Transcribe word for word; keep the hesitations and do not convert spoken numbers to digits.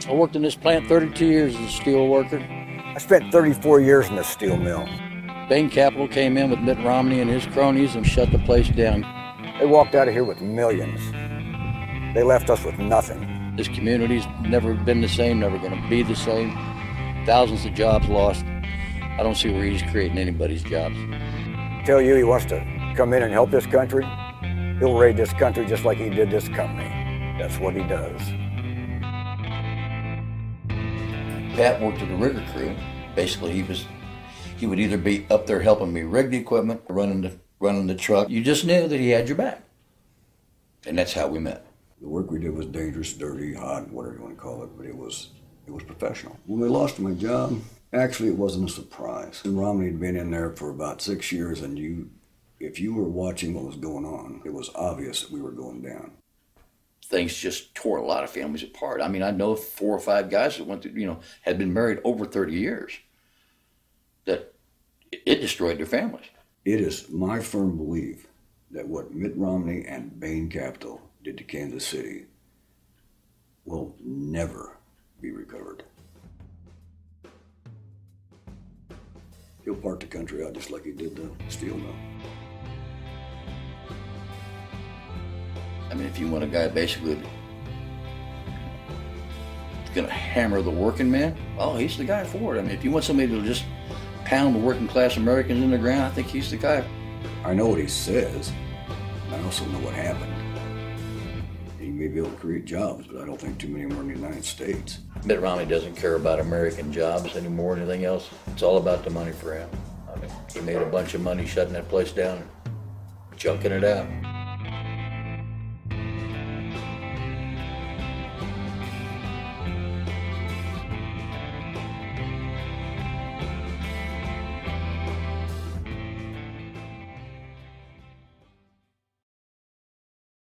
I worked in this plant thirty-two years as a steel worker. I spent thirty-four years in the steel mill. Bain Capital came in with Mitt Romney and his cronies and shut the place down. They walked out of here with millions. They left us with nothing. This community's never been the same, never going to be the same. Thousands of jobs lost. I don't see where he's creating anybody's jobs. Tell you he wants to come in and help this country, he'll raid this country just like he did this company. That's what he does. Pat worked with the rigger crew. Basically, he was he would either be up there helping me rig the equipment, running the running the truck. You just knew that he had your back, and that's how we met. The work we did was dangerous, dirty, hot, whatever you want to call it, but it was it was professional. When we lost my job, actually it wasn't a surprise. And Romney had been in there for about six years, and you, if you were watching what was going on, it was obvious that we were going down. Things just tore a lot of families apart. I mean, I know four or five guys that went through, you know, had been married over thirty years, that it destroyed their families. It is my firm belief that what Mitt Romney and Bain Capital did to Kansas City will never be recovered. He'll part the country out just like he did the steel mill. I mean, if you want a guy basically going to hammer the working man, oh, he's the guy for it. I mean, if you want somebody to just pound the working class Americans in the ground, I think he's the guy. I know what he says. I also know what happened. He may be able to create jobs, but I don't think too many more in the United States. Mitt Romney doesn't care about American jobs anymore or anything else. It's all about the money for him. I mean, he made a bunch of money shutting that place down and junking it out.